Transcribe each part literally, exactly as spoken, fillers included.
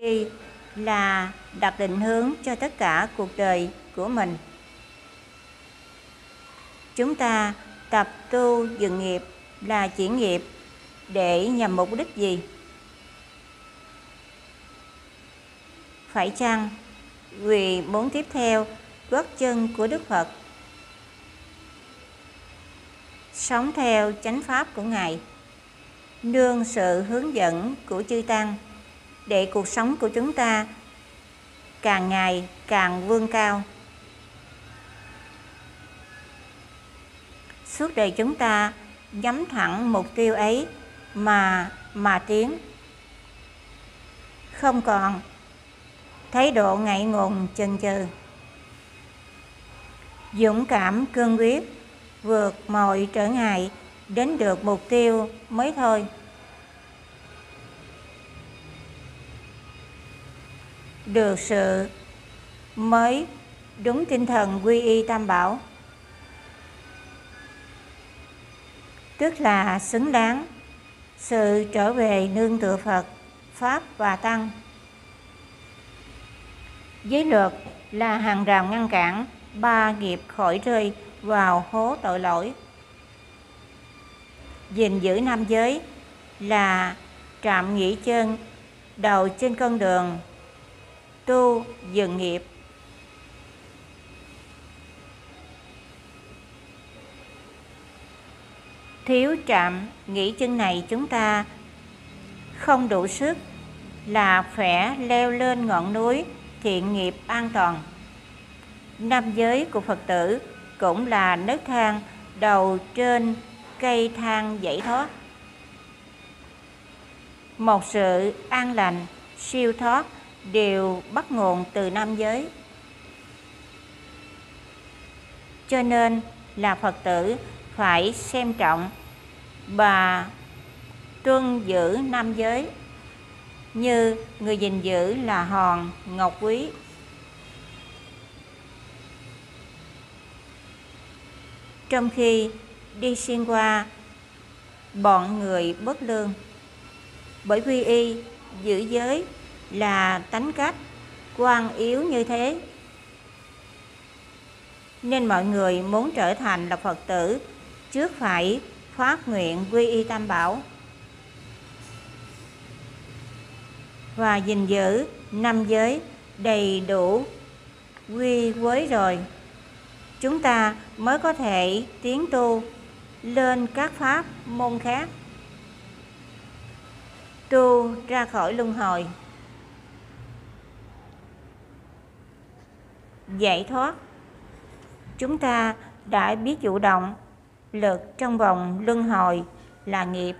y là đặt định hướng cho tất cả cuộc đời của mình. Chúng ta tập tu dựng nghiệp là chuyển nghiệp để nhằm mục đích gì? Phải chăng vì muốn tiếp theo gót chân của Đức Phật, sống theo chánh pháp của Ngài, nương sự hướng dẫn của chư Tăng để cuộc sống của chúng ta càng ngày càng vươn cao? Suốt đời chúng ta nhắm thẳng mục tiêu ấy mà mà tiến, không còn thái độ ngại ngùng chần chừ, dũng cảm cương quyết vượt mọi trở ngại đến được mục tiêu mới thôi. Được sự mới đúng tinh thần quy y Tam Bảo, tức là xứng đáng sự trở về nương tựa Phật, Pháp và Tăng. Giới luật là hàng rào ngăn cản ba nghiệp khỏi rơi vào hố tội lỗi. Gìn giữ năm giới là trạm nghỉ chân đầu trên con đường tu dựng nghiệp. Thiếu trạm nghỉ chân này, chúng ta không đủ sức là phải leo lên ngọn núi thiện nghiệp an toàn. Năm giới của Phật tử cũng là nấc thang đầu trên cây thang giải thoát. Một sự an lành, siêu thoát đều bắt nguồn từ năm giới. Cho nên là Phật tử phải xem trọng và tuân giữ năm giới như người gìn giữ là hòn ngọc quý. Trong khi đi xuyên qua bọn người bất lương, bởi quy y giữ giới là tánh cách quan yếu như thế, nên mọi người muốn trở thành là Phật tử trước phải phát nguyện quy y Tam Bảo và gìn giữ năm giới đầy đủ quy quế rồi, chúng ta mới có thể tiến tu lên các pháp môn khác, tu ra khỏi luân hồi, giải thoát. Chúng ta đã biết chủ động lực trong vòng luân hồi là nghiệp.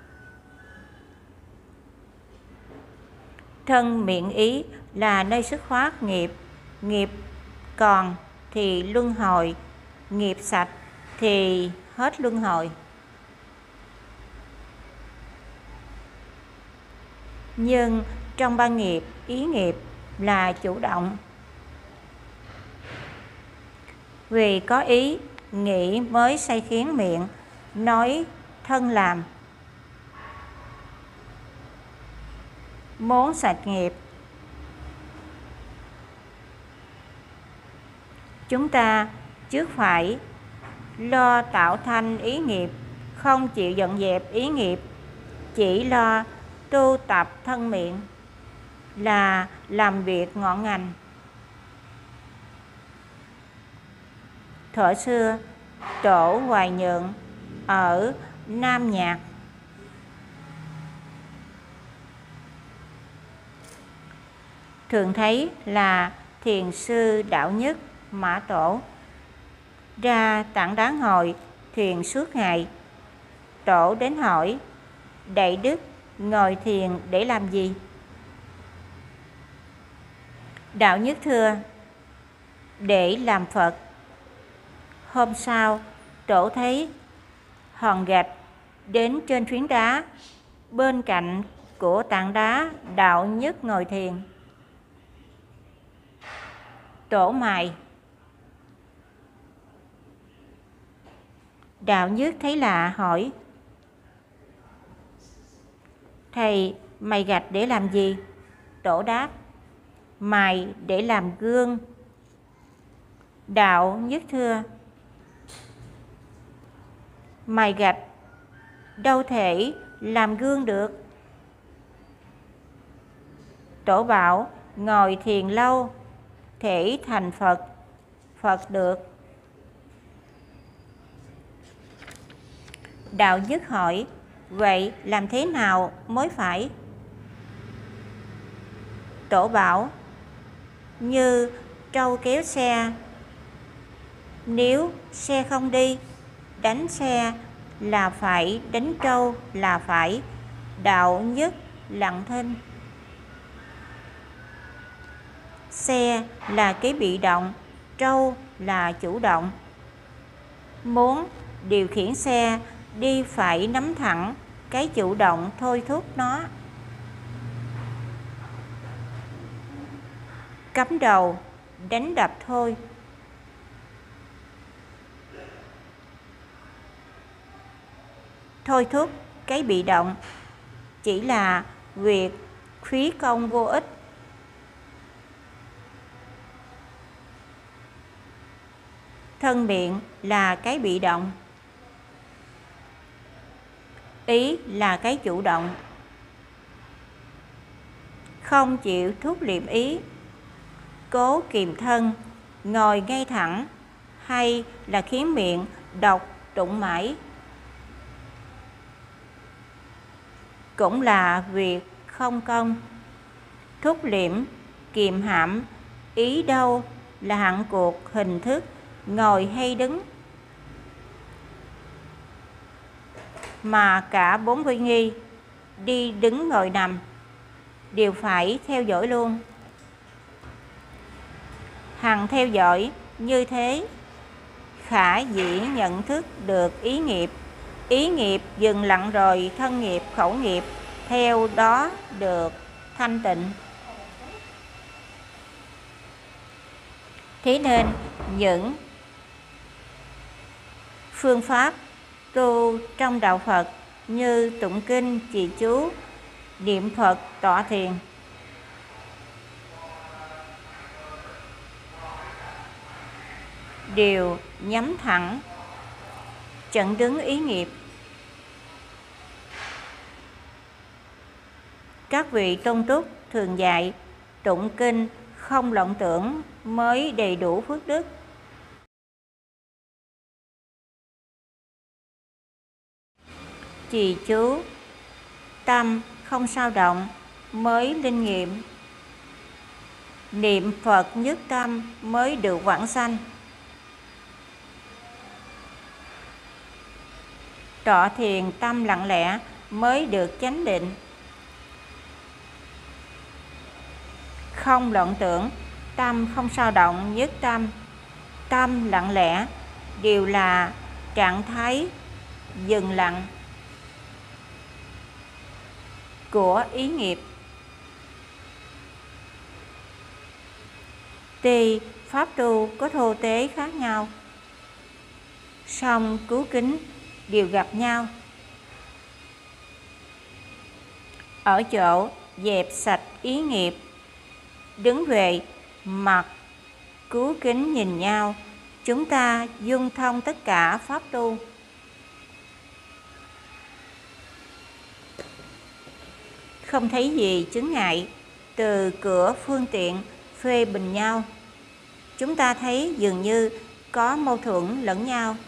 Thân miệng ý là nơi xuất phát nghiệp. Nghiệp còn thì luân hồi, nghiệp sạch thì hết luân hồi. Nhưng trong ba nghiệp, ý nghiệp là chủ động. Vì có ý nghĩ mới sai khiến miệng nói thân làm. Muốn sạch nghiệp, chúng ta trước phải lo tạo thành ý nghiệp, không chịu dọn dẹp ý nghiệp, chỉ lo tu tập thân miệng là làm việc ngọn ngành. Thuở xưa, Tổ Hoài Nhượng ở Nam Nhạc thường thấy là thiền sư Đạo Nhất Mã Tổ ra tảng đá ngồi thiền suốt ngày. Tổ đến hỏi: Đại Đức ngồi thiền để làm gì? Đạo Nhất thưa: Để làm Phật. Hôm sau, Tổ thấy hòn gạch đến trên phiến đá bên cạnh của tảng đá Đạo Nhất ngồi thiền. Tổ mày. Đạo Nhất thấy lạ hỏi: Thầy, mày gạch để làm gì? Tổ đáp: mài để làm gương. Đạo nhất thưa: mài gạch đâu thể làm gương được. Tổ bảo: ngồi thiền lâu thể thành Phật, Phật được. Đạo nhất hỏi: vậy làm thế nào mới phải? Tổ bảo: như trâu kéo xe, nếu xe không đi, đánh xe là phải, đánh trâu là phải. Đạo nhất lặng thinh. Xe là cái bị động, trâu là chủ động. Muốn điều khiển xe đi phải nắm thẳng cái chủ động thôi thúc nó. Cắm đầu đánh đập thôi. Thôi thúc cái bị động chỉ là việc phí công vô ích. Thân miệng là cái bị động, ý là cái chủ động. Không chịu thúc liệm ý, cố kìm thân, ngồi ngay thẳng, hay là khiến miệng đọc tụng mãi, cũng là việc không công. Thúc liệm, kiềm hãm ý đâu là hạng cuộc hình thức ngồi hay đứng, mà cả bốn uy nghi đi đứng ngồi nằm đều phải theo dõi luôn. Hằng theo dõi như thế, khả dĩ nhận thức được ý nghiệp. Ý nghiệp dừng lặng rồi, thân nghiệp, khẩu nghiệp theo đó được thanh tịnh. Thế nên những phương pháp tu trong đạo Phật như tụng kinh, trì chú, niệm Phật, tọa thiền đều nhắm thẳng chặn đứng ý nghiệp. Các vị tôn túc thường dạy tụng kinh không lộng tưởng mới đầy đủ phước đức. Trì chú tâm không sao động mới linh nghiệm. Niệm Phật nhất tâm mới được vãng sanh. Tọa thiền tâm lặng lẽ mới được chánh định. Không loạn tưởng, tâm không sao động, nhất tâm, tâm lặng lẽ đều là trạng thái dừng lặng của ý nghiệp. Tuy pháp tu có thô tế khác nhau, song cứu kính đều gặp nhau ở chỗ dẹp sạch ý nghiệp, đứng về mặt cứu kính nhìn nhau. Chúng ta dung thông tất cả pháp tu. Không thấy gì chướng ngại từ cửa phương tiện phê bình nhau. Chúng ta thấy dường như có mâu thuẫn lẫn nhau.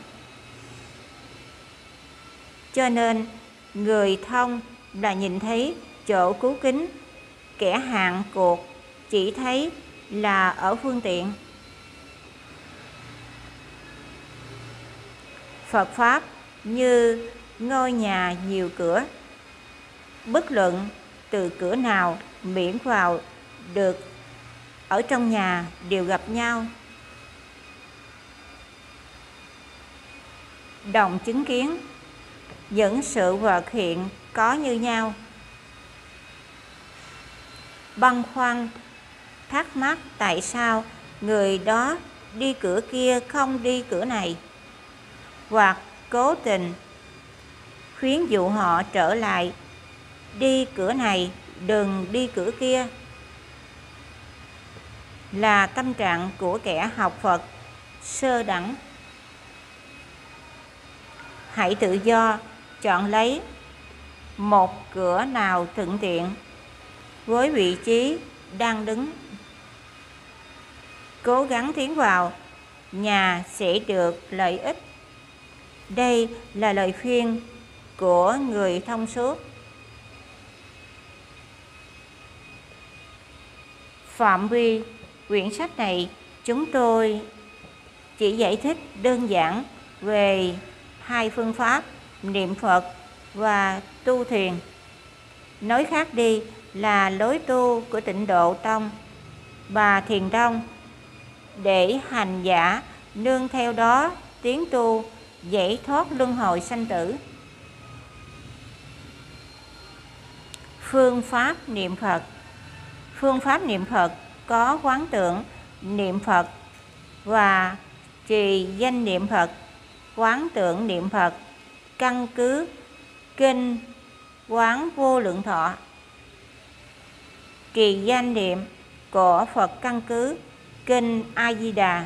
Cho nên người thông là nhìn thấy chỗ cứu kính, kẻ hạn cuộc chỉ thấy là ở phương tiện. Phật Pháp như ngôi nhà nhiều cửa, bất luận từ cửa nào miễn vào được ở trong nhà đều gặp nhau, đồng chứng kiến những sự vật hiện có như nhau. Băn khoăn thắc mắc tại sao người đó đi cửa kia không đi cửa này, hoặc cố tình khuyến dụ họ trở lại đi cửa này, đừng đi cửa kia. là tâm trạng của kẻ học Phật sơ đẳng. Hãy tự do chọn lấy một cửa nào thuận tiện với vị trí đang đứng. Cố gắng tiến vào nhà sẽ được lợi ích. Đây là lời khuyên của người thông suốt. Phạm vi quyển sách này chúng tôi chỉ giải thích đơn giản về hai phương pháp niệm Phật và tu thiền. Nói khác đi là lối tu của Tịnh Độ Tông và Thiền Tông, để hành giả nương theo đó tiến tu giải thoát luân hồi sanh tử. Phương pháp niệm Phật. Phương pháp niệm Phật có quán tưởng niệm Phật và trì danh niệm Phật. Quán tưởng niệm Phật căn cứ kinh Quán Vô Lượng Thọ. Trì danh niệm của Phật căn cứ kinh A Di Đà.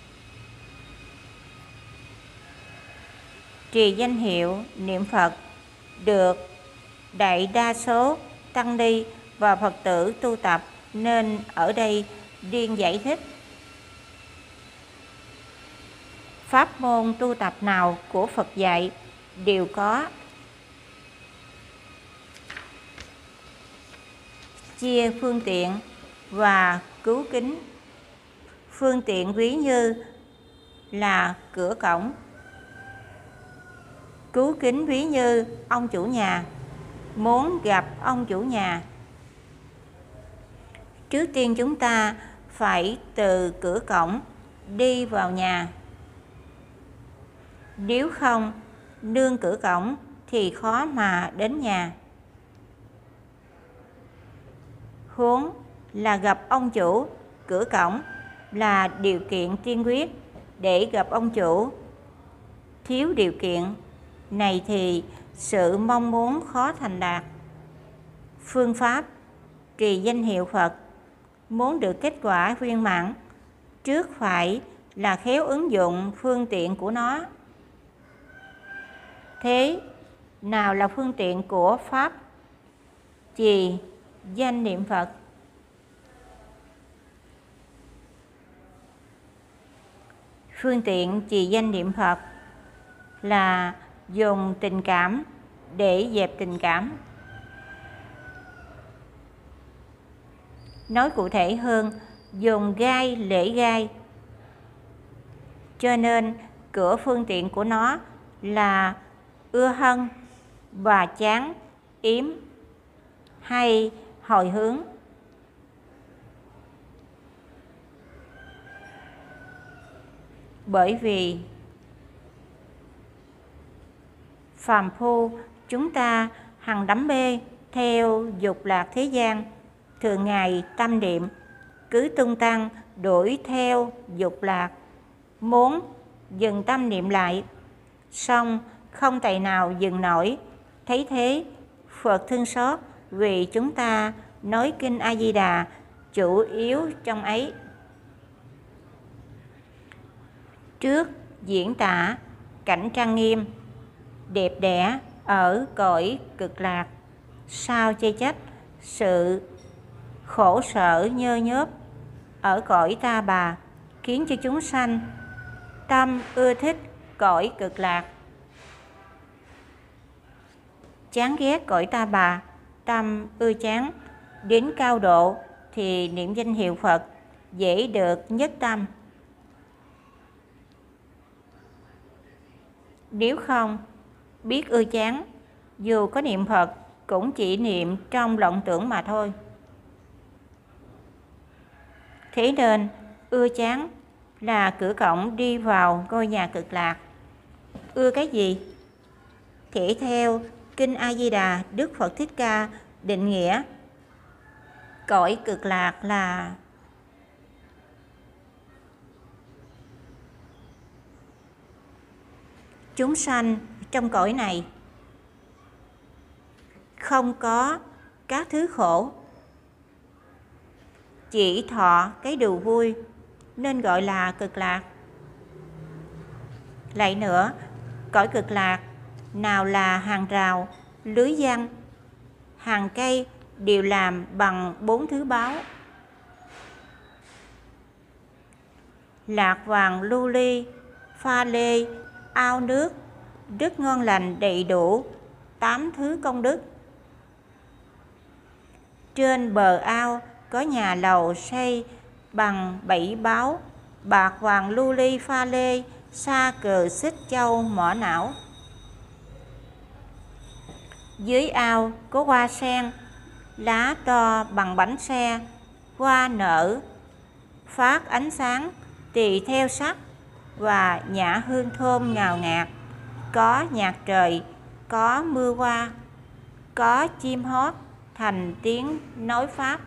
Trì danh hiệu niệm Phật được đại đa số tăng ni và Phật tử tu tập, nên ở đây điên giải thích. Pháp môn tu tập nào của Phật dạy đều có chia phương tiện và cứu kính. Phương tiện ví như là cửa cổng, cứu kính ví như ông chủ nhà muốn gặp ông chủ nhà. Trước tiên chúng ta phải từ cửa cổng đi vào nhà. Nếu không nương cửa cổng thì khó mà đến nhà. Huống là gặp ông chủ, cửa cổng là điều kiện tiên quyết để gặp ông chủ. Thiếu điều kiện này thì sự mong muốn khó thành đạt. Phương pháp trì danh hiệu Phật muốn được kết quả viên mãn, trước phải là khéo ứng dụng phương tiện của nó. Thế nào là phương tiện của Pháp trì danh niệm Phật? Phương tiện trì danh niệm Phật là dùng tình cảm để dẹp tình cảm. Nói cụ thể hơn, dùng gai lễ gai. Cho nên cửa phương tiện của nó là ưa hân và chán, yếm hay hồi hướng. Bởi vì phàm phu chúng ta hằng đắm mê theo dục lạc thế gian, thường ngày tâm niệm cứ tung tăng đuổi theo dục lạc, muốn dừng tâm niệm lại, song không tài nào dừng nổi. Thấy thế, Phật thương xót vì chúng ta nói kinh A Di Đà chủ yếu trong ấy. Trước diễn tả cảnh trang nghiêm đẹp đẽ ở cõi cực lạc, sau chê trách sự khổ sở nhơ nhớp ở cõi ta bà, khiến cho chúng sanh tâm ưa thích cõi cực lạc, chán ghét cõi ta bà, tâm ưa chán. Đến cao độ thì niệm danh hiệu Phật dễ được nhất tâm. Nếu không biết ưa chán, dù có niệm Phật cũng chỉ niệm trong lộng tưởng mà thôi. Thế nên ưa chán là cửa cổng đi vào ngôi nhà cực lạc. Ưa cái gì? Thể theo kinh A Di Đà, Đức Phật Thích Ca định nghĩa cõi cực lạc là chúng sanh trong cõi này không có các thứ khổ, chỉ thọ cái điều vui nên gọi là cực lạc. Lại nữa, cõi cực lạc nào là hàng rào, lưới giăng, hàng cây đều làm bằng bốn thứ báu: lạc vàng, lưu ly, pha lê, ao nước, rất ngon lành đầy đủ tám thứ công đức. Trên bờ ao có nhà lầu xây bằng bảy báu: bạc, vàng, lưu ly, pha lê, sa cừ, xích châu, mỏ não. Dưới ao có hoa sen, lá to bằng bánh xe, hoa nở phát ánh sáng tùy theo sắc và nhả hương thơm ngào ngạt. Có nhạc trời, có mưa hoa, có chim hót thành tiếng nói pháp.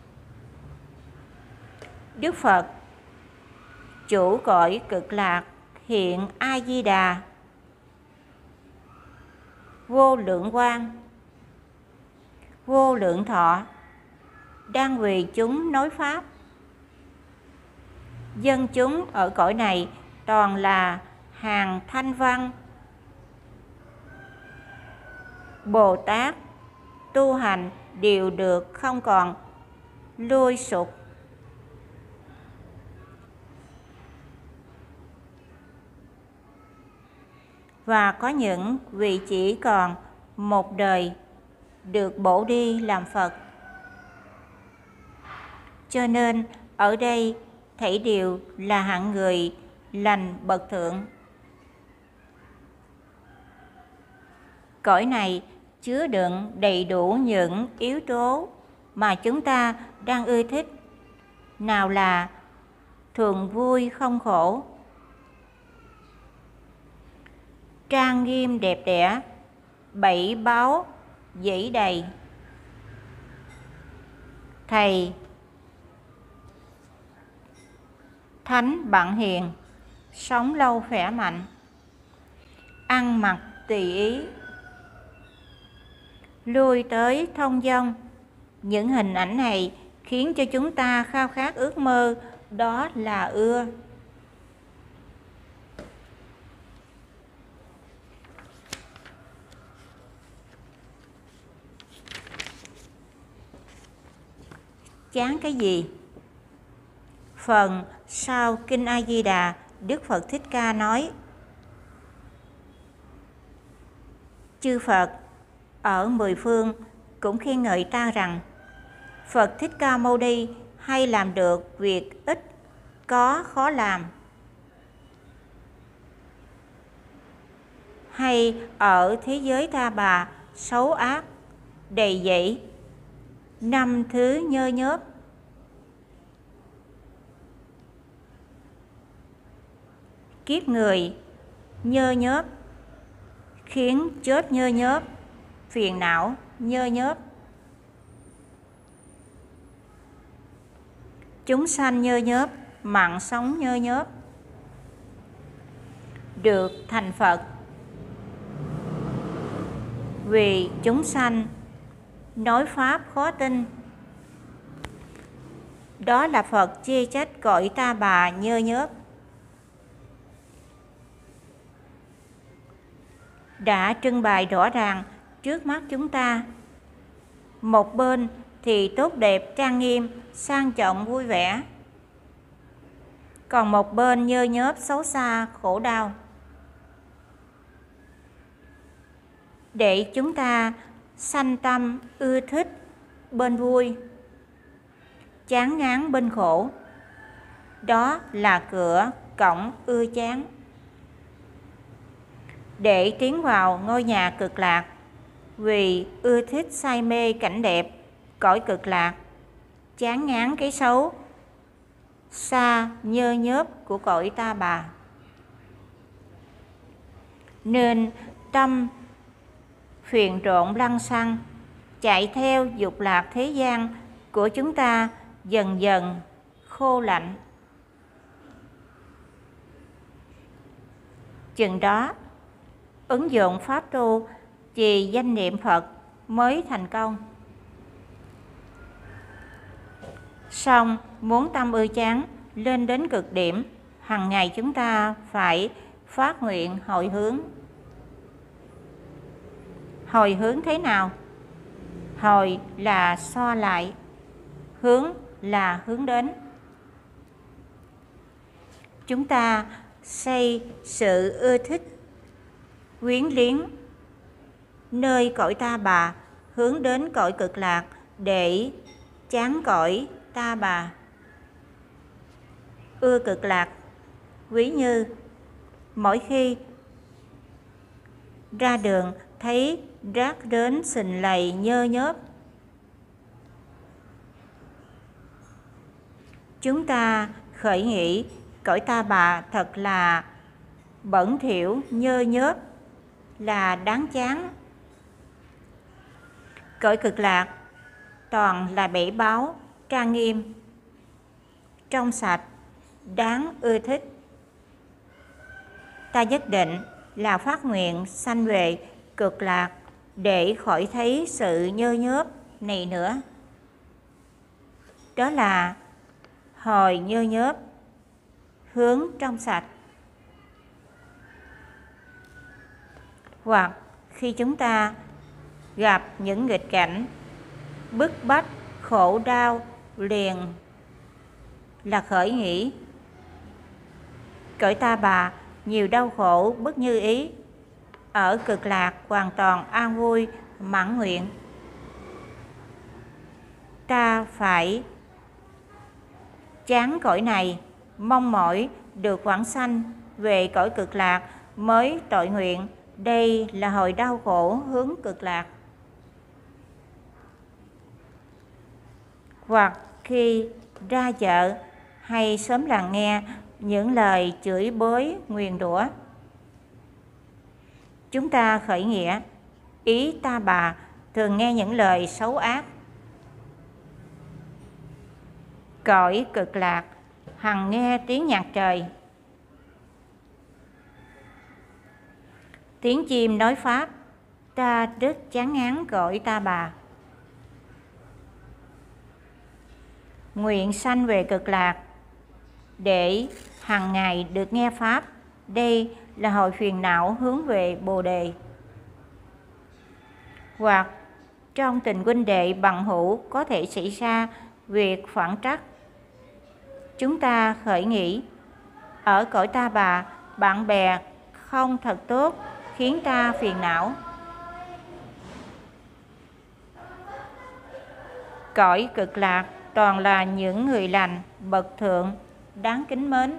Đức Phật, chủ cõi cực lạc, hiện A Di Đà, vô lượng quang, vô lượng thọ, đang vì chúng nói pháp. Dân chúng ở cõi này toàn là hàng thanh văn, Bồ Tát tu hành đều được không còn lui sụp. Và có những vị chỉ còn một đời được bổ đi làm Phật. Cho nên ở đây thảy đều là hạng người lành bậc thượng. Cõi này chứa đựng đầy đủ những yếu tố mà chúng ta đang ưa thích. Nào là thường vui không khổ, trang nghiêm đẹp đẽ, bảy báu dẫy đầy, thầy thánh bạn hiền, sống lâu khỏe mạnh, ăn mặc tùy ý, lui tới thông dong. Những hình ảnh này khiến cho chúng ta khao khát ước mơ, đó là ưa. Chán cái gì? Phần sau Kinh A Di Đà, Đức Phật Thích Ca nói: chư Phật ở mười phương cũng khen ngợi ta rằng Phật Thích Ca Mâu Ni hay làm được việc ít có khó làm, hay ở thế giới ta bà xấu ác đầy dẫy năm thứ nhơ nhớp, kiếp người nhơ nhớp khiến chết nhơ nhớp, phiền não nhơ nhớp. Chúng sanh nhơ nhớp, mạng sống nhơ nhớp, được thành Phật vì chúng sanh nói pháp khó tin. Đó là Phật chê trách cõi ta bà nhơ nhớp. Đã trưng bày rõ ràng trước mắt chúng ta. Một bên thì tốt đẹp, trang nghiêm, sang trọng, vui vẻ, còn một bên nhơ nhớp, xấu xa, khổ đau. Để chúng ta sanh tâm ưa thích bên vui, chán ngán bên khổ, đó là cửa cổng ưa chán. Để tiến vào ngôi nhà cực lạc, vì ưa thích say mê cảnh đẹp cõi cực lạc, chán ngán cái xấu, xa nhơ nhớp của cõi ta bà, nên tâm phiền trộn lăng xăng chạy theo dục lạc thế gian của chúng ta dần dần khô lạnh. Chừng đó ứng dụng pháp tu trì danh niệm Phật mới thành công. Song muốn tâm ưa chán lên đến cực điểm, hằng ngày chúng ta phải phát nguyện hồi hướng. Hồi hướng thế nào? Hồi là so lại, hướng là hướng đến. Chúng ta xây sự ưa thích, quyến liếng nơi cõi ta bà, hướng đến cõi cực lạc để chán cõi ta bà. Ưa cực lạc, ví như mỗi khi ra đường thấy rác đến sình lầy nhơ nhớp, chúng ta khởi nghĩ cõi ta bà thật là bẩn thỉu nhơ nhớp, là đáng chán. Cõi cực lạc toàn là bể báu, trang nghiêm, trong sạch, đáng ưa thích. Ta nhất định là phát nguyện sanh về cực lạc để khỏi thấy sự nhơ nhớp này nữa. Đó là hồi nhơ nhớp, hướng trong sạch. Hoặc khi chúng ta gặp những nghịch cảnh, bức bách, khổ đau, liền là khởi nghĩ cõi ta bà nhiều đau khổ bất như ý, ở cực lạc hoàn toàn an vui mãn nguyện. Ta phải chán cõi này, mong mỏi được vãng sanh về cõi cực lạc mới tội nguyện. Đây là hồi đau khổ hướng cực lạc. Hoặc khi ra chợ hay xóm làng nghe những lời chửi bới nguyền rủa, chúng ta khởi nghĩa ý ta bà thường nghe những lời xấu ác. Cõi cực lạc hằng nghe tiếng nhạc trời, tiếng chim nói pháp, ta rất chán ngán cõi ta bà. Nguyện sanh về cực lạc để hằng ngày được nghe pháp. Đây là hồi phiền não hướng về Bồ Đề. Hoặc trong tình huynh đệ bằng hữu có thể xảy ra việc phản trắc, chúng ta khởi nghĩ ở cõi ta bà bạn bè không thật tốt, khiến ta phiền não. Cõi cực lạc toàn là những người lành, bậc thượng, đáng kính mến.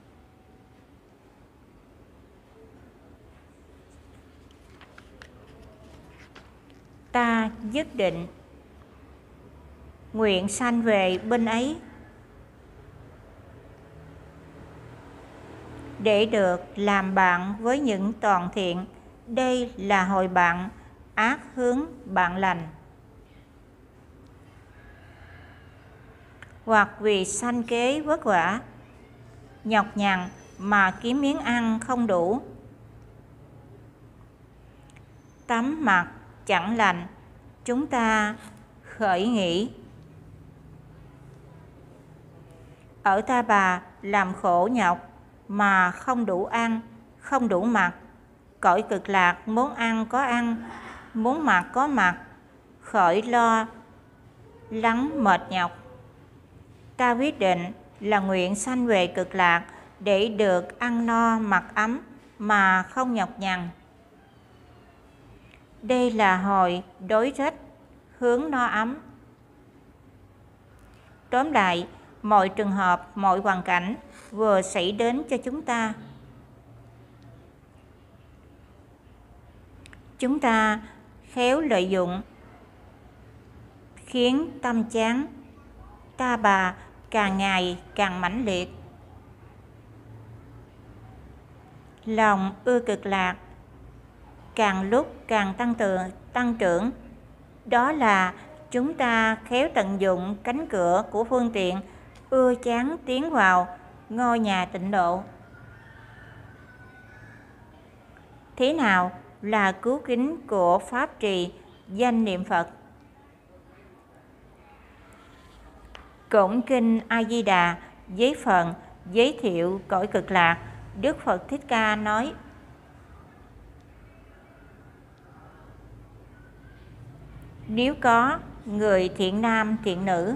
Ta nhất định nguyện sanh về bên ấy để được làm bạn với những toàn thiện. Đây là hồi bạn ác hướng bạn lành. Hoặc vì sanh kế vất vả, nhọc nhằn mà kiếm miếng ăn không đủ, tắm mặt chẳng lành, chúng ta khởi nghĩ ở ta bà làm khổ nhọc mà không đủ ăn, không đủ mặc. Cõi cực lạc muốn ăn có ăn, muốn mặc có mặc, khỏi lo lắng mệt nhọc. Ta quyết định là nguyện sanh về cực lạc để được ăn no mặc ấm mà không nhọc nhằn. Đây là hồi đối trách hướng no ấm. Tóm lại, mọi trường hợp, mọi hoàn cảnh vừa xảy đến cho chúng ta, chúng ta khéo lợi dụng, khiến tâm chán ta bà càng ngày càng mãnh liệt. Lòng ưa cực lạc càng lúc càng tăng trưởng, tăng trưởng. Đó là chúng ta khéo tận dụng cánh cửa của phương tiện ưa chán tiến vào ngôi nhà tịnh độ. Thế nào là cứu kính của pháp trì danh niệm Phật? Cũng kinh A Di Đà với phần giới thiệu cõi Cực Lạc, Đức Phật Thích Ca nói: nếu có người thiện nam thiện nữ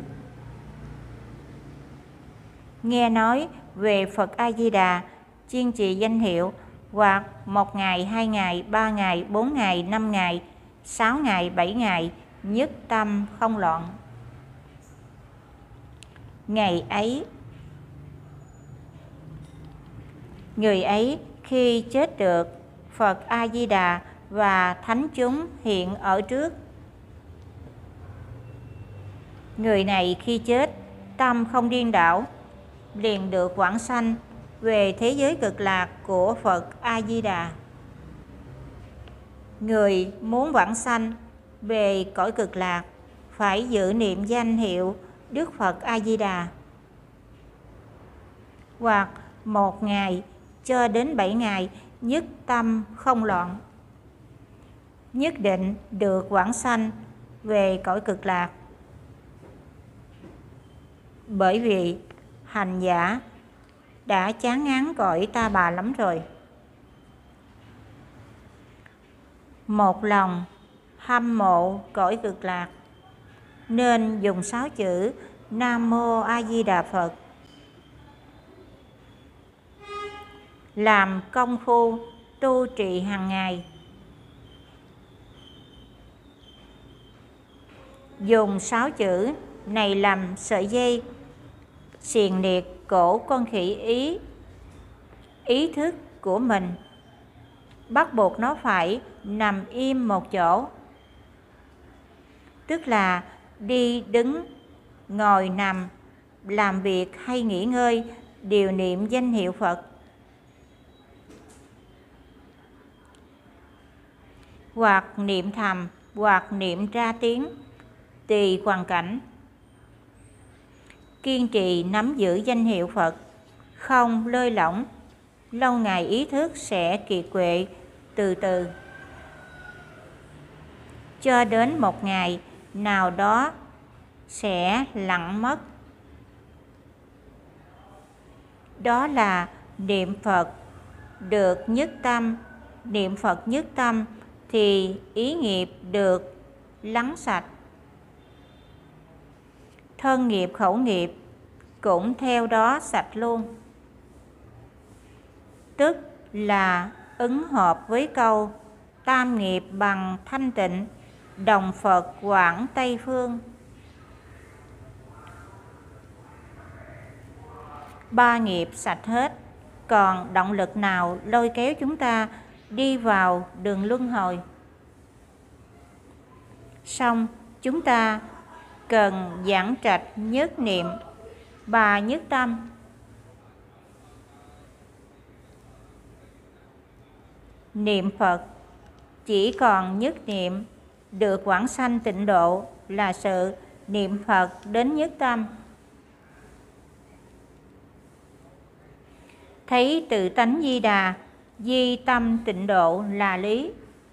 nghe nói về Phật A Di Đà, chuyên trì danh hiệu, hoặc một ngày, hai ngày, ba ngày, bốn ngày, năm ngày, sáu ngày, bảy ngày, nhất tâm không loạn. Ngày ấy, người ấy khi chết được, Phật A Di Đà và thánh chúng hiện ở trước. Người này khi chết, tâm không điên đảo, liền được vãng sanh về thế giới Cực Lạc của Phật A Di Đà. Người muốn vãng sanh về cõi Cực Lạc phải giữ niệm danh hiệu Đức Phật A Di Đà, hoặc một ngày cho đến bảy ngày nhất tâm không loạn, nhất định được vãng sanh về cõi Cực Lạc. Bởi vì hành giả đã chán ngán cõi ta bà lắm rồi, một lòng hâm mộ cõi Cực Lạc, nên dùng sáu chữ Nam Mô A Di Đà Phật làm công phu tu trì hàng ngày. Dùng sáu chữ này làm sợi dây xiềng liệt cổ con khỉ ý ý thức của mình, bắt buộc nó phải nằm im một chỗ, tức là đi đứng, ngồi nằm, làm việc hay nghỉ ngơi đều niệm danh hiệu Phật, hoặc niệm thầm hoặc niệm ra tiếng, tùy hoàn cảnh. Kiên trì nắm giữ danh hiệu Phật, không lơi lỏng, lâu ngày ý thức sẽ kiệt quệ từ từ, cho đến một ngày nào đó sẽ lặng mất. Đó là niệm Phật được nhất tâm. Niệm Phật nhất tâm thì ý nghiệp được lắng sạch, thân nghiệp khẩu nghiệp cũng theo đó sạch luôn, tức là ứng hợp với câu tam nghiệp bằng thanh tịnh, đồng Phật quảng Tây Phương. Ba nghiệp sạch hết, còn động lực nào lôi kéo chúng ta đi vào đường luân hồi? Xong chúng ta cần giảng trạch nhất niệm và nhất tâm. Niệm Phật chỉ còn nhất niệm, được vãng sanh tịnh độ là sự niệm Phật đến nhất tâm. Thấy tự tánh Di Đà, di tâm tịnh độ là lý.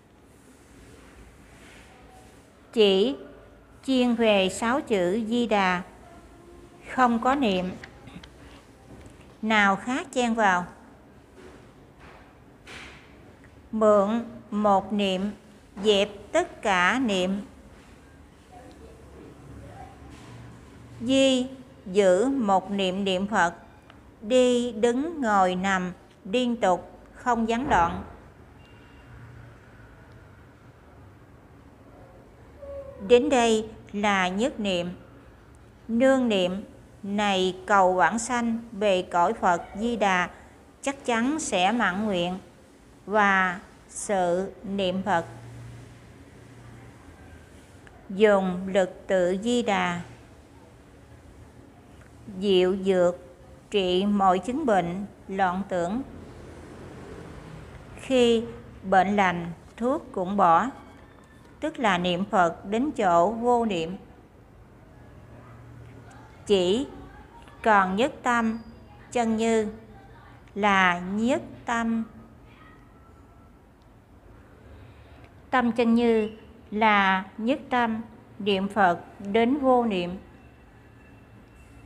Chỉ chuyên về sáu chữ Di Đà, không có niệm nào khác chen vào. Mượn một niệm dẹp tất cả niệm. Di giữ một niệm niệm Phật, đi đứng ngồi nằm liên tục không gián đoạn. Đến đây là nhất niệm. Nương niệm này cầu vãng sanh về cõi Phật Di Đà chắc chắn sẽ mãn nguyện và sự niệm Phật. Dùng lực tự Di Đà, diệu dược trị mọi chứng bệnh loạn tưởng. Khi bệnh lành, thuốc cũng bỏ, tức là niệm Phật đến chỗ vô niệm. Chỉ còn nhất tâm chân như là nhất tâm. Tâm chân như là nhất tâm, niệm Phật đến vô niệm.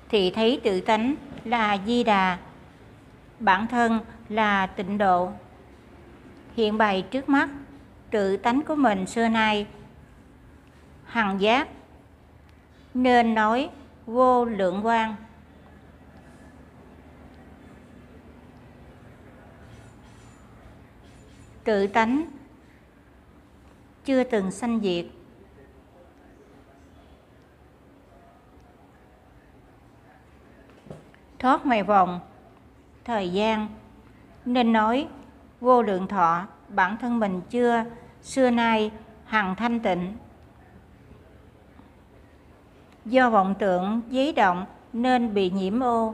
thì thấy tự tánh là Di Đà, bản thân là tịnh độ, hiện bày trước mắt tự tánh của mình xưa nay hằng giác, nên nói vô lượng quang. Tự tánh chưa từng sanh diệt, thoát ngoài vòng thời gian, nên nói vô lượng thọ, bản thân mình chưa xưa nay hằng thanh tịnh. Do vọng tưởng giấy động nên bị nhiễm ô,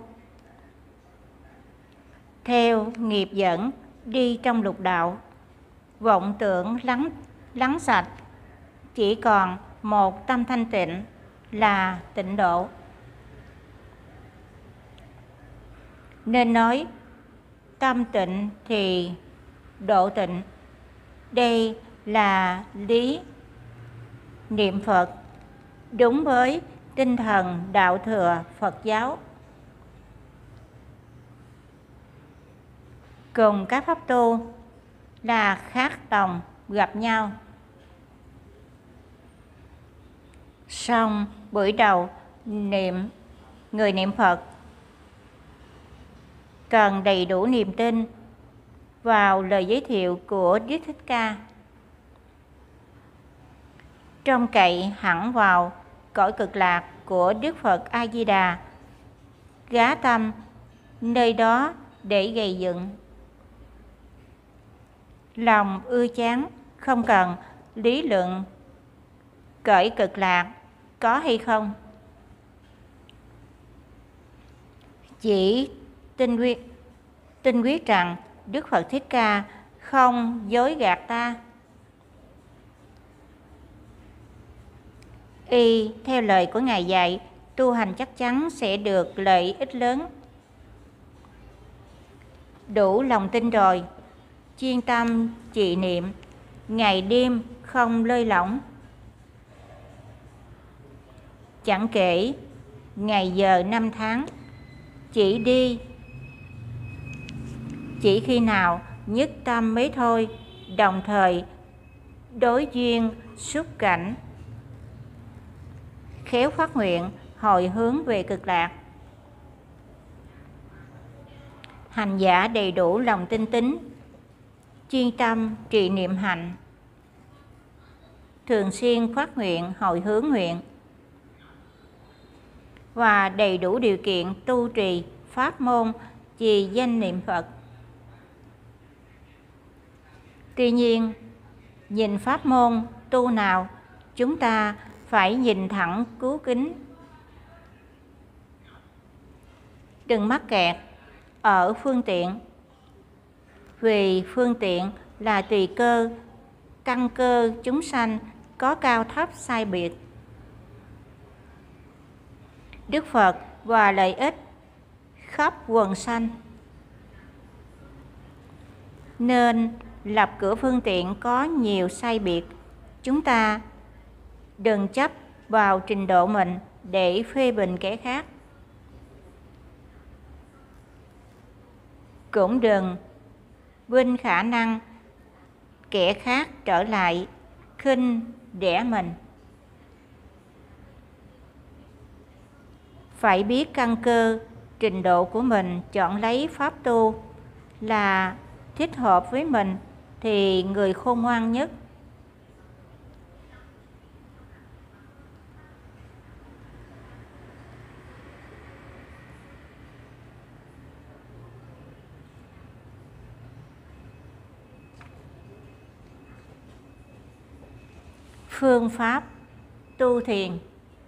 theo nghiệp dẫn đi trong lục đạo, vọng tưởng lắng lắng sạch, chỉ còn một tâm thanh tịnh là tịnh độ. Nên nói tâm tịnh thì độ tịnh. Đây là lý niệm Phật đúng với tinh thần đạo thừa Phật giáo. Cùng các pháp tu là khác đồng gặp nhau. Xong buổi đầu niệm, người niệm Phật cần đầy đủ niềm tin vào lời giới thiệu của Đức Thích Ca, trông cậy hẳn vào cõi cực lạc của Đức Phật A Di Đà, gá tâm nơi đó để gây dựng. Lòng ưa chán, không cần lý luận cõi cực lạc có hay không, chỉ tin quyết tin quyết rằng Đức Phật Thích Ca không dối gạt ta. Y theo lời của Ngài dạy, tu hành chắc chắn sẽ được lợi ích lớn. Đủ lòng tin rồi, chuyên tâm trì niệm, ngày đêm không lơi lỏng. Chẳng kể ngày giờ năm tháng, chỉ đi chỉ khi nào nhất tâm mới thôi, đồng thời đối duyên xúc cảnh, khéo phát nguyện hồi hướng về cực lạc. Hành giả đầy đủ lòng tinh tín, chuyên tâm trì niệm hạnh, thường xuyên phát nguyện hồi hướng nguyện, và đầy đủ điều kiện tu trì pháp môn trì danh niệm Phật. Tuy nhiên, nhìn pháp môn tu nào, chúng ta phải nhìn thẳng cứu kính, đừng mắc kẹt ở phương tiện, vì phương tiện là tùy cơ, căn cơ chúng sanh có cao thấp sai biệt. Đức Phật và lợi ích khắp quần sanh, nên lập cửa phương tiện có nhiều sai biệt. Chúng ta đừng chấp vào trình độ mình để phê bình kẻ khác, cũng đừng vinh khả năng kẻ khác trở lại khinh đẻ mình. Phải biết căn cơ trình độ của mình, chọn lấy pháp tu là thích hợp với mình thì người khôn ngoan nhất. Phương pháp tu thiền.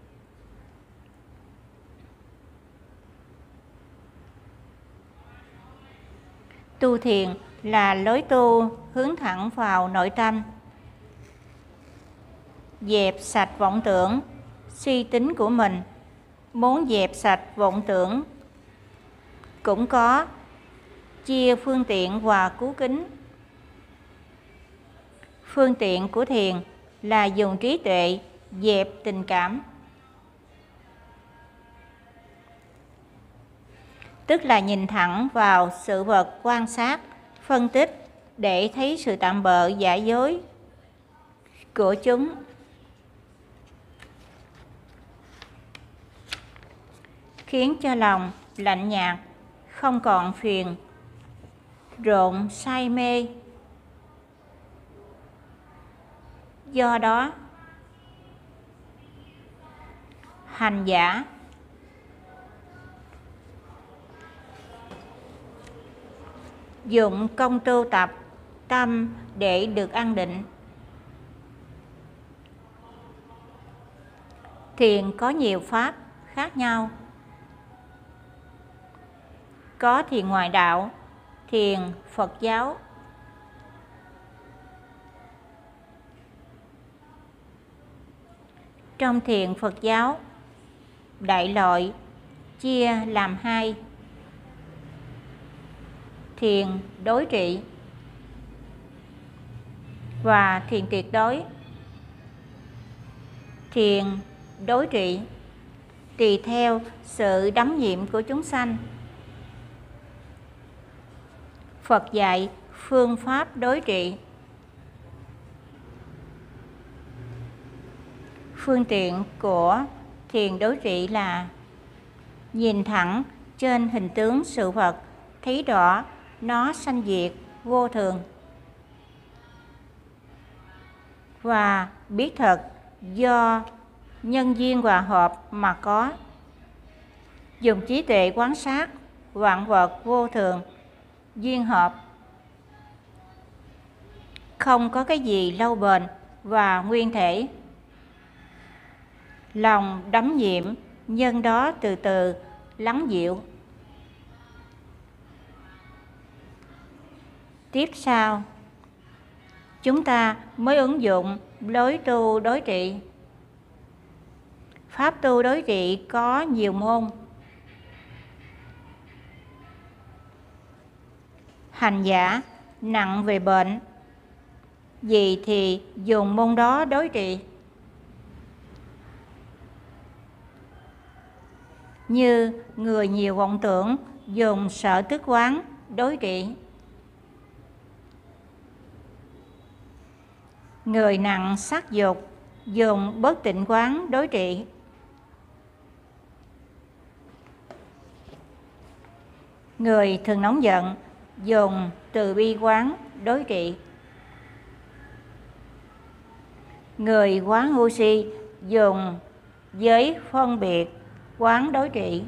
Tu thiền là lối tu hướng thẳng vào nội tâm, dẹp sạch vọng tưởng, suy tính của mình. Muốn dẹp sạch vọng tưởng cũng có chia phương tiện và cứu kính. Phương tiện của thiền là dùng trí tuệ dẹp tình cảm. tức là nhìn thẳng vào sự vật, quan sát, phân tích để thấy sự tạm bợ giả dối của chúng. Khiến cho lòng lạnh nhạt, không còn phiền rộn say mê. Do đó, hành giả dụng công tu tập tâm để được an định. Thiền có nhiều pháp khác nhau. Có thiền ngoại đạo, thiền Phật giáo. Trong thiền Phật giáo, đại loại chia làm hai: thiền đối trị và thiền tuyệt đối. Thiền đối trị tùy theo sự đắm nhiễm của chúng sanh. Phật dạy phương pháp đối trị. Phương tiện của thiền đối trị là nhìn thẳng trên hình tướng sự vật, thấy rõ nó sanh diệt, vô thường, và biết thật do nhân duyên hòa hợp mà có. Dùng trí tuệ quan sát vạn vật vô thường, duyên hợp, không có cái gì lâu bền và nguyên thể. Lòng đắm nhiễm, nhân đó từ từ lắng dịu. Tiếp sau, chúng ta mới ứng dụng lối tu đối trị. Pháp tu đối trị có nhiều môn. Hành giả nặng về bệnh gì thì dùng môn đó đối trị. Như người nhiều vọng tưởng dùng sở tức quán đối trị. Người nặng sắc dục dùng bất tịnh quán đối trị. Người thường nóng giận dùng từ bi quán đối trị. Người quá ngu si dùng giới phân biệt quán đối trị.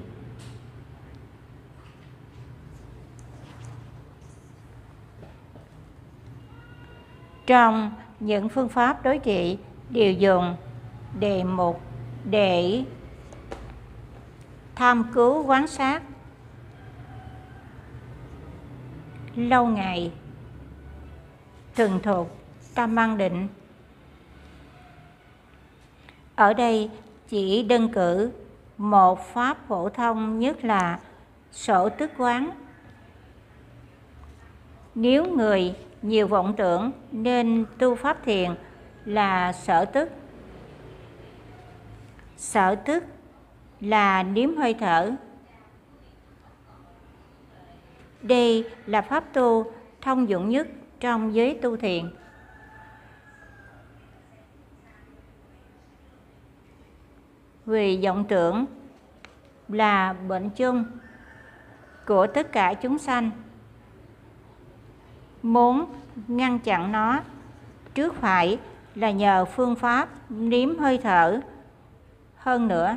Trong những phương pháp đối trị đều dùng đề mục để tham cứu quan sát lâu ngày, thuần thục tâm an định. Ở đây chỉ đơn cử một pháp phổ thông nhất là sổ tức quán. Nếu người nhiều vọng tưởng nên tu pháp thiền là sở tức. Sở tức là niếm hơi thở. Đây là pháp tu thông dụng nhất trong giới tu thiền. Vì vọng tưởng là bệnh chung của tất cả chúng sanh. Muốn ngăn chặn nó trước phải là nhờ phương pháp niếm hơi thở. Hơn nữa,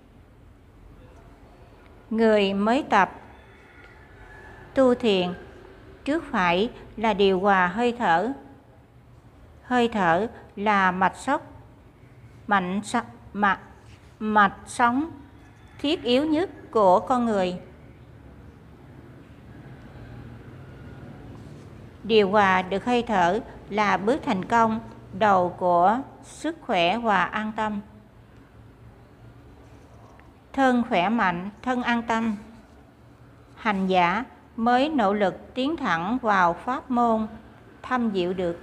người mới tập tu thiền trước phải là điều hòa hơi thở. Hơi thở là mạch sốc, mạnh mạch mạch sống thiết yếu nhất của con người. Điều hòa được hơi thở là bước thành công đầu của sức khỏe và an tâm. Thân khỏe mạnh, thân an tâm, hành giả mới nỗ lực tiến thẳng vào pháp môn thâm diệu được.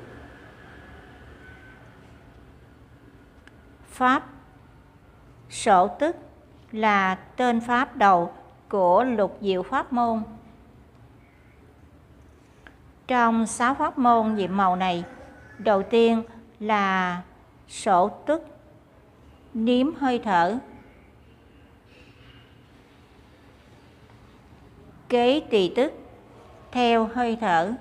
Pháp sổ tức là tên pháp đầu của lục diệu pháp môn. Trong sáu pháp môn nhiệm màu này, đầu tiên là sổ tức, niếm hơi thở. Kế tỳ tức, theo hơi thở.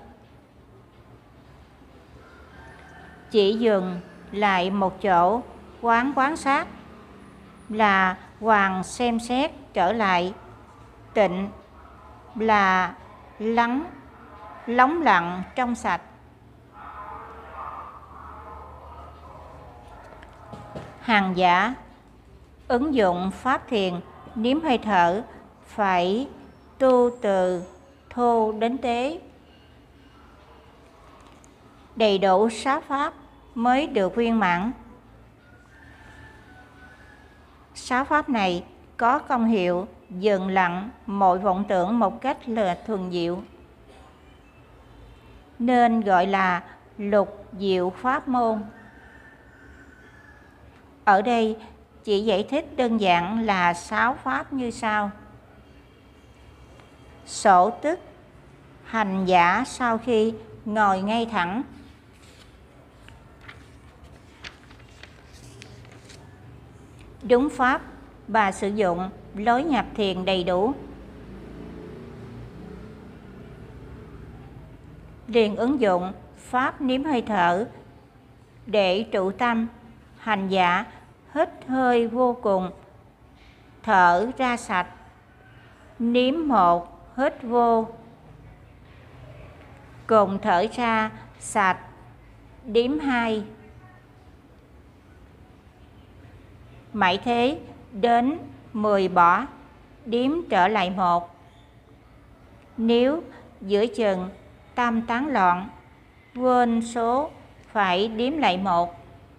Chỉ dừng lại một chỗ quán quán sát là hoàn xem xét trở lại. Tịnh là lắng, lắng lặng trong sạch. Hàng giả ứng dụng pháp thiền niếm hơi thở phải tu từ thô đến tế, đầy đủ sáu pháp mới được viên mãn. Sáu pháp này có công hiệu dừng lặng mọi vọng tưởng một cách là thuần diệu, nên gọi là lục diệu pháp môn. Ở đây chỉ giải thích đơn giản là sáu pháp như sau. Sổ tức, hành giả sau khi ngồi ngay thẳng, đúng pháp và sử dụng lối nhập thiền đầy đủ, liền ứng dụng pháp niếm hơi thở để trụ tâm. Hành giả hít hơi vô cùng, thở ra sạch, niếm một, hít vô, cùng thở ra sạch, điếm hai. Mãi thế đến mười bỏ, điếm trở lại một. Nếu giữa chừng tâm tán loạn, quên số, phải điếm lại một.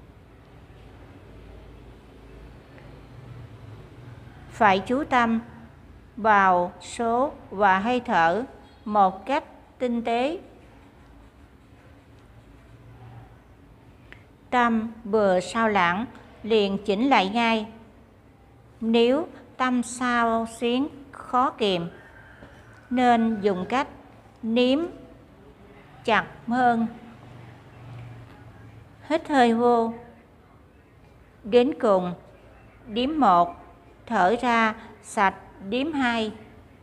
Phải chú tâm vào số và hơi thở một cách tinh tế. Tâm vừa sao lãng liền chỉnh lại ngay. Nếu tâm sao xuyến khó kìm, nên dùng cách niếm chặt hơn. Hít hơi vô, đến cùng điếm một, thở ra sạch, điếm hai.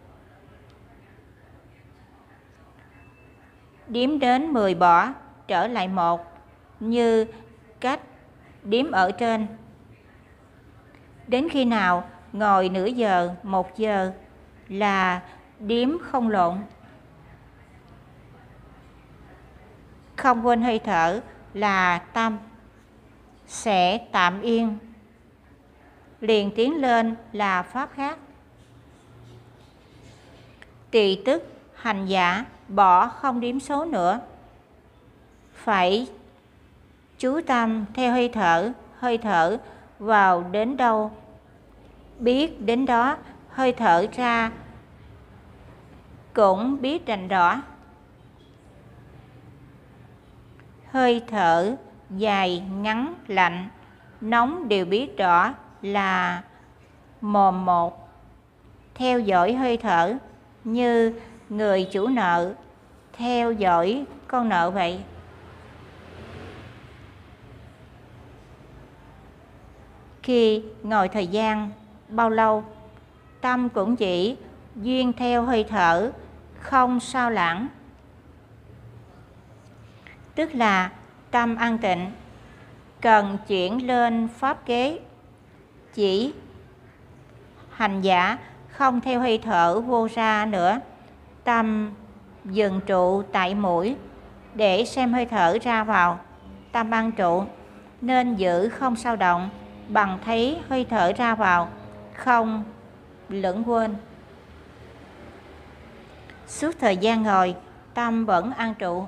Điếm đến mười bỏ, trở lại một, như cách điếm ở trên. Đến khi nào ngồi nửa giờ, một giờ là điếm không lộn. Không quên hơi thở là tâm sẽ tạm yên, liền tiến lên là pháp khác. Tỳ tức, hành giả bỏ không điếm số nữa, phải chú tâm theo hơi thở. Hơi thở vào đến đâu, biết đến đó. Hơi thở ra cũng biết rành rõ. Hơi thở dài, ngắn, lạnh, nóng đều biết rõ là mồm một. Theo dõi hơi thở như người chủ nợ theo dõi con nợ vậy. Khi ngồi thời gian bao lâu, tâm cũng chỉ duyên theo hơi thở, không sao lãng. Tức là tâm an tịnh, cần chuyển lên pháp kế. Chỉ hành giả không theo hơi thở vô ra nữa, tâm dừng trụ tại mũi để xem hơi thở ra vào. Tâm an trụ nên giữ không sao động, bằng thấy hơi thở ra vào, không lẫn quên. Suốt thời gian ngồi, tâm vẫn an trụ,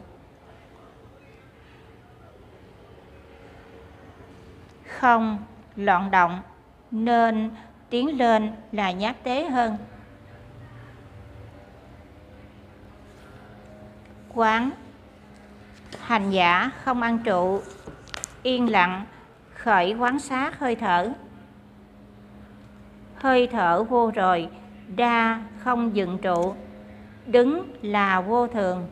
không loạn động, nên tiến lên là nhát tế hơn. Quán hành giả không an trụ, yên lặng, khởi quán sát hơi thở. Hơi thở vô rồi, đa không dựng trụ, đứng là vô thường.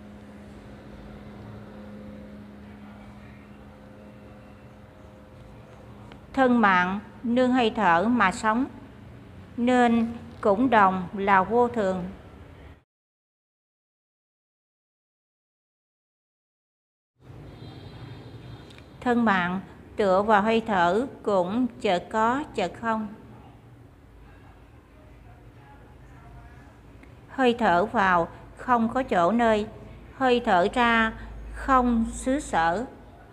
Thân mạng nương hơi thở mà sống, nên cũng đồng là vô thường. Thân mạng tựa vào hơi thở cũng chợt có chợt không. Hơi thở vào không có chỗ nơi, hơi thở ra không xứ sở.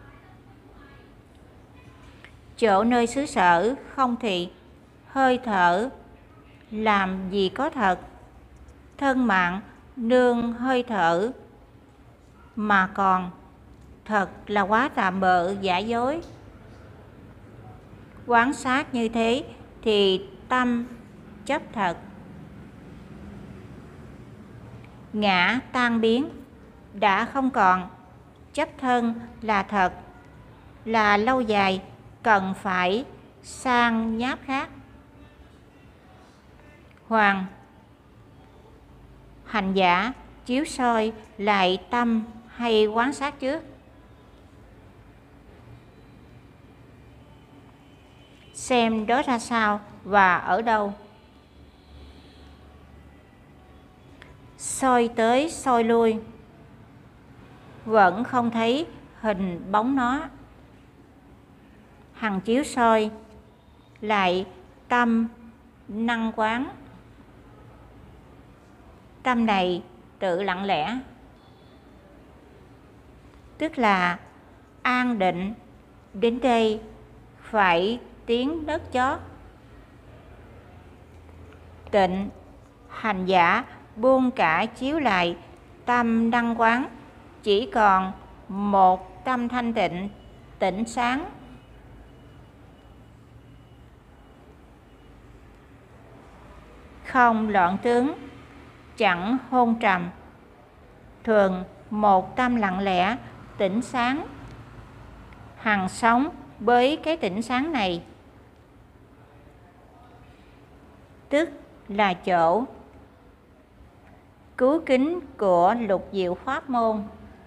Chỗ nơi xứ sở không thì hơi thở làm gì có thật. Thân mạng nương hơi thở mà còn, thật là quá tạm bợ giả dối. Quán sát như thế thì tâm chấp thật. Ngã tan biến, đã không còn, chấp thân là thật, là lâu dài, cần phải sang nháp khác. Hoàng hành giả chiếu soi lại tâm hay quán sát trước? Xem đó ra sao và ở đâu? Soi tới soi lui, vẫn không thấy hình bóng nó. Hằng chiếu soi lại tâm năng quán. Tâm này tự lặng lẽ, tức là an định. Đến đây phải tiếng đất chót. Tịnh hành giả buông cả chiếu lại tâm đăng quán, chỉ còn một tâm thanh tịnh, tĩnh sáng. Không loạn tướng, chẳng hôn trầm, thường một tâm lặng lẽ, tĩnh sáng. Hằng sống với cái tĩnh sáng này, tức là chỗ cứu kính của lục diệu pháp môn.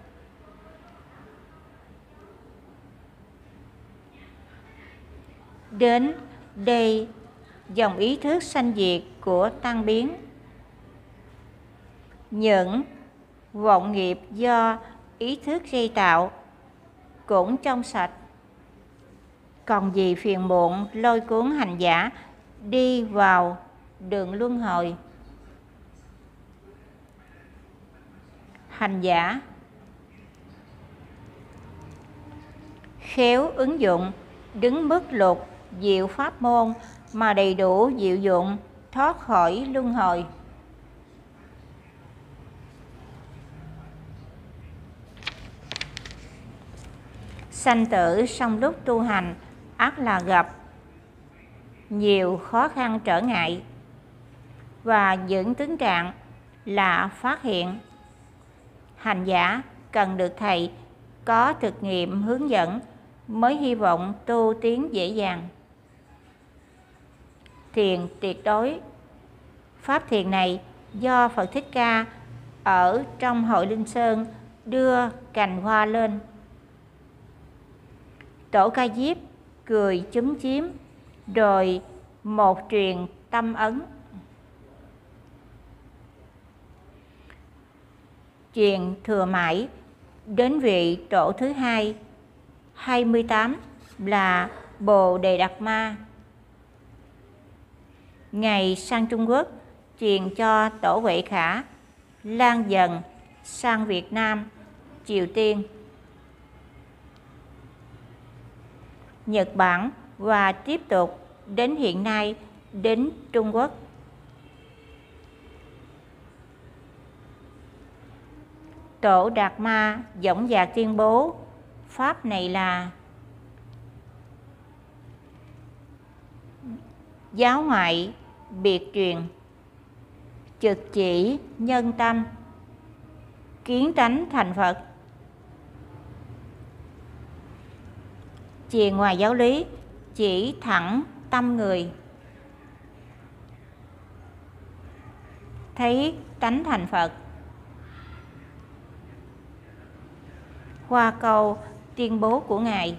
Đến đây dòng ý thức sanh diệt của tăng biến, những vọng nghiệp do ý thức gây tạo cũng trong sạch. Còn gì phiền muộn lôi cuốn hành giả đi vào đường luân hồi. Hành giả khéo ứng dụng, đứng mức lục diệu pháp môn mà đầy đủ diệu dụng, thoát khỏi luân hồi. Sanh tử trong lúc tu hành ắt là gặp nhiều khó khăn trở ngại, và những tướng trạng là phát hiện. Hành giả cần được thầy có thực nghiệm hướng dẫn mới hy vọng tu tiến dễ dàng. Thiền tuyệt đối. Pháp thiền này do Phật Thích Ca ở trong hội Linh Sơn đưa cành hoa lên. Tổ Ca Diếp cười chúm chím, rồi một truyền tâm ấn. Truyền thừa mãi đến vị tổ thứ hai, hai mươi tám là Bồ Đề Đạt Ma. Ngày sang Trung Quốc truyền cho tổ Huệ Khả, lan dần sang Việt Nam, Triều Tiên, Nhật Bản và tiếp tục đến hiện nay đến Trung Quốc. Tổ Đạt Ma dõng dạc tuyên bố pháp này là giáo ngoại biệt truyền, trực chỉ nhân tâm, kiến tánh thành Phật. Chì ngoài giáo lý, chỉ thẳng tâm người. thấy tánh thành Phật. Qua câu tuyên bố của Ngài.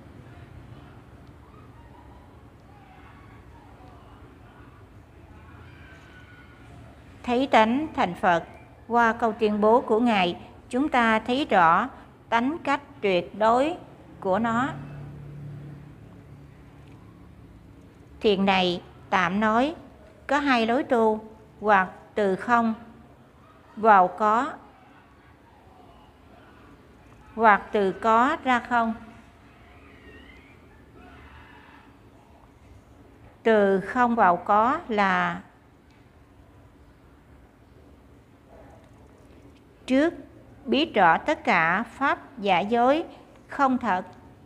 Thấy tánh thành Phật. Qua câu tuyên bố của Ngài, chúng ta thấy rõ tánh cách tuyệt đối của nó. Thiền này tạm nói có hai lối tu, hoặc từ không vào có, hoặc từ có ra không. Từ không vào có là trước biết rõ tất cả pháp giả dối không thật,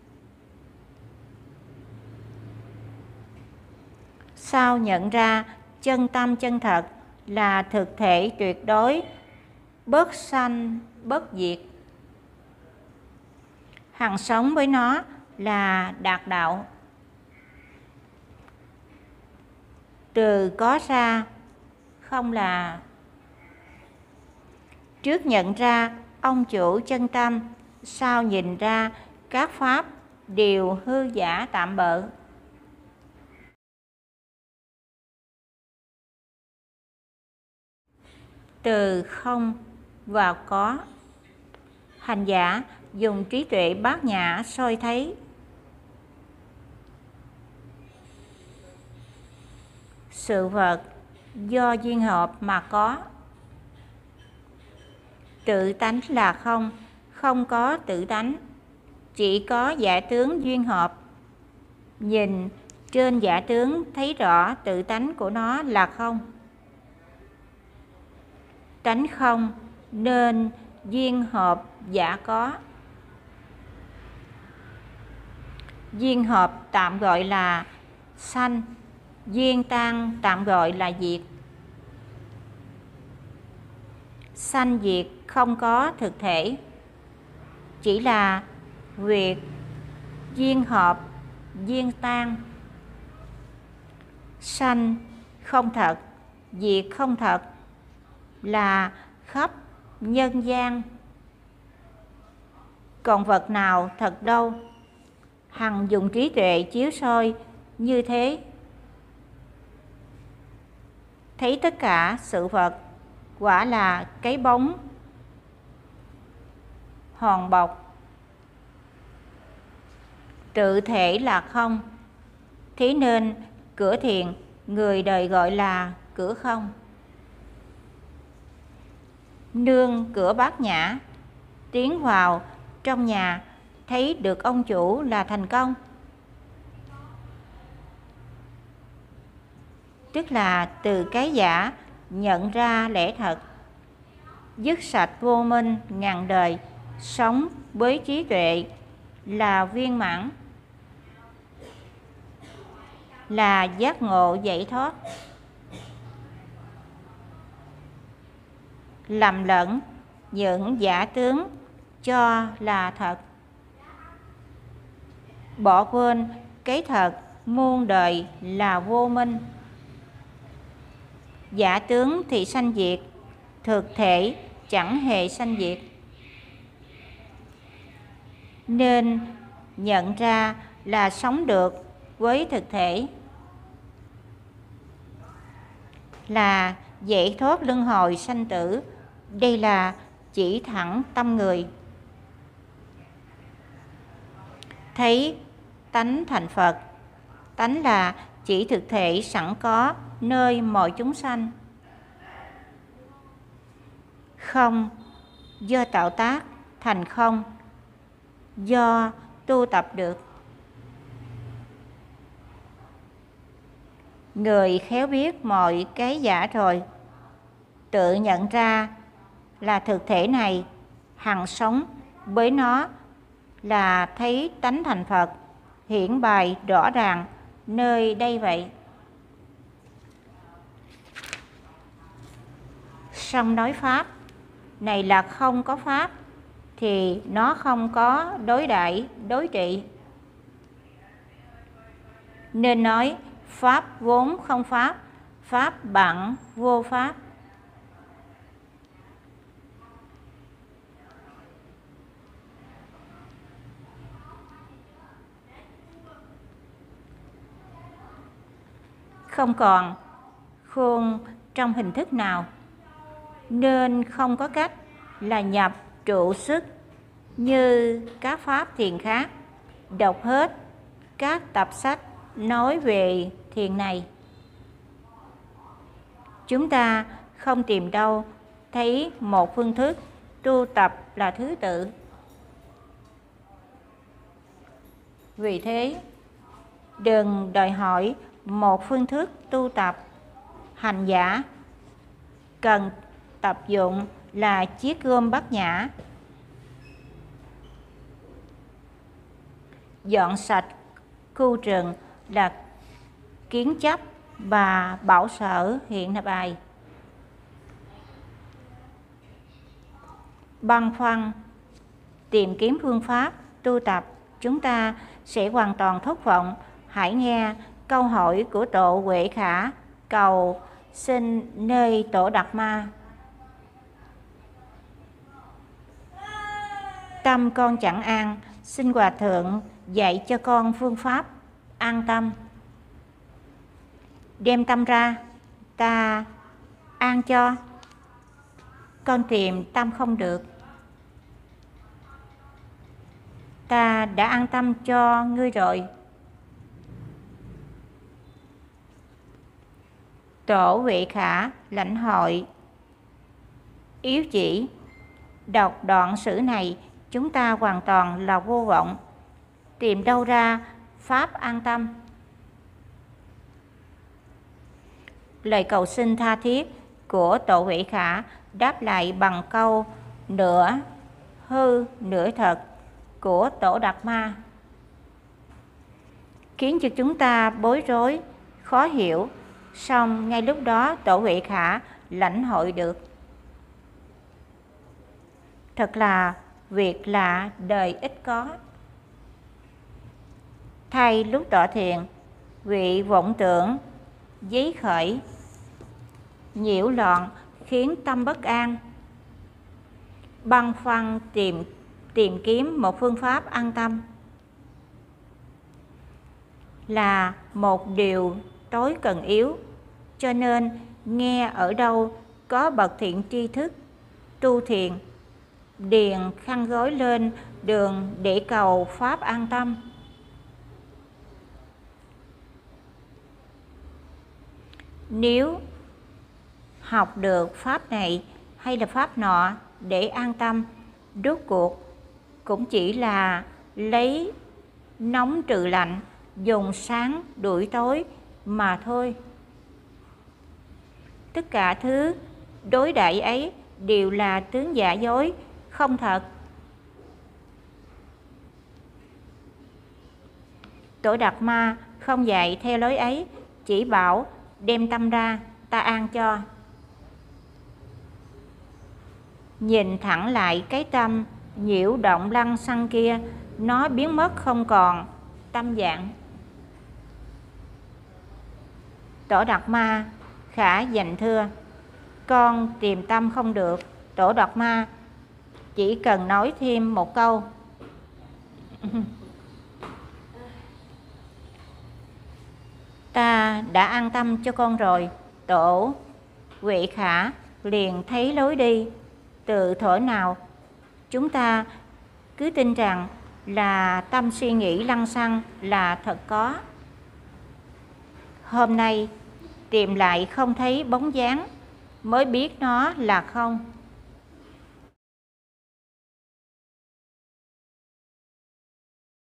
sau nhận ra chân tâm chân thật là thực thể tuyệt đối, bất sanh bất diệt, hằng sống với nó là đạt đạo. Từ có ra không là trước nhận ra ông chủ chân tâm, sau nhìn ra các pháp đều hư giả tạm bợ. Từ không vào có, hành giả dùng trí tuệ bát nhã soi thấy. Sự vật do duyên hợp mà có. Tự tánh là không, không có tự tánh, chỉ có giả tướng duyên hợp. Nhìn trên giả tướng thấy rõ tự tánh của nó là không. Tánh không nên duyên hợp giả có. Duyên hợp tạm gọi là sanh, duyên tan tạm gọi là diệt. Sanh diệt không có thực thể, chỉ là việc duyên hợp duyên tan. Sanh không thật, diệt không thật, là khắp nhân gian. Còn vật nào thật đâu? Hằng dùng trí tuệ chiếu soi như thế, thấy tất cả sự vật quả là cái bóng hòn bọc, tự thể là không. Thế nên cửa thiền người đời gọi là cửa không. Nương cửa bát nhã, tiến vào trong nhà thấy được ông chủ là thành công. Tức là từ cái giả nhận ra lẽ thật, dứt sạch vô minh ngàn đời, sống với trí tuệ là viên mãn, là giác ngộ giải thoát. Lầm lẫn những giả tướng cho là thật, bỏ quên cái thật muôn đời là vô minh. Giả tướng thì sanh diệt, thực thể chẳng hề sanh diệt. Nên nhận ra là sống được với thực thể, là giải thoát luân hồi sanh tử. Đây là chỉ thẳng tâm người. Thấy tánh thành Phật. Tánh là chỉ thực thể sẵn có nơi mọi chúng sanh. Không do tạo tác thành không, do tu tập được. Người khéo biết mọi cái giả rồi, tự nhận ra là thực thể này, hằng sống với nó là thấy tánh thành Phật, hiển bày rõ ràng nơi đây vậy. Song nói Pháp này là không có Pháp, thì nó không có đối đãi đối trị. Nên nói Pháp vốn không Pháp, Pháp bản vô Pháp. không còn khuôn trong hình thức nào, nên không có cách là nhập trụ sức như các pháp thiền khác. Đọc hết các tập sách nói về thiền này, chúng ta không tìm đâu thấy một phương thức tu tập là thứ tự. Vì thế, đừng đòi hỏi một phương thức tu tập. Hành giả cần tập dụng là chiếc gươm bát nhã, dọn sạch khu rừng là kiến chấp và bảo sở hiện bài. Băn khoăn tìm kiếm phương pháp tu tập, chúng ta sẽ hoàn toàn thất vọng. Hãy nghe câu hỏi của Tổ Huệ Khả cầu xin nơi Tổ Đạt Ma. Tâm con chẳng an, xin Hòa Thượng dạy cho con phương pháp an tâm. Đem tâm ra, ta an cho. Con tìm tâm không được, ta đã an tâm cho ngươi rồi. Tổ Huệ Khả lãnh hội yếu chỉ. Đọc đoạn sử này, chúng ta hoàn toàn là vô vọng. Tìm đâu ra pháp an tâm? Lời cầu xin tha thiết của Tổ Huệ Khả đáp lại bằng câu nửa hư nửa thật của Tổ Đạt Ma, khiến cho chúng ta bối rối, khó hiểu. Song ngay lúc đó Tổ Huệ Khả lãnh hội được. Thật là việc lạ đời ít có. Thay lúc tọa thiền, vị vọng tưởng giấy khởi, nhiễu loạn khiến tâm bất an. Băn khoăn tìm tìm kiếm một phương pháp an tâm là một điều tối cần yếu. Cho nên nghe ở đâu có bậc thiện tri thức tu thiền, điền khăn gói lên đường để cầu pháp an tâm. Nếu học được pháp này hay là pháp nọ để an tâm, rốt cuộc cũng chỉ là lấy nóng trừ lạnh, dùng sáng đuổi tối mà thôi. Tất cả thứ đối đãi ấy đều là tướng giả dối, không thật. Tổ Đạt Ma không dạy theo lối ấy, chỉ bảo đem tâm ra, ta an cho. Nhìn thẳng lại cái tâm nhiễu động lăng xăng kia, nó biến mất không còn tâm dạng. Tổ Đạt Ma Khả dành thưa, con tìm tâm không được. Tổ Đạt Ma chỉ cần nói thêm một câu ta đã an tâm cho con rồi. Tổ Huệ Khả liền thấy lối đi. Từ thuở nào chúng ta cứ tin rằng là tâm suy nghĩ lăng xăng là thật có. Hôm nay tìm lại không thấy bóng dáng, mới biết nó là không.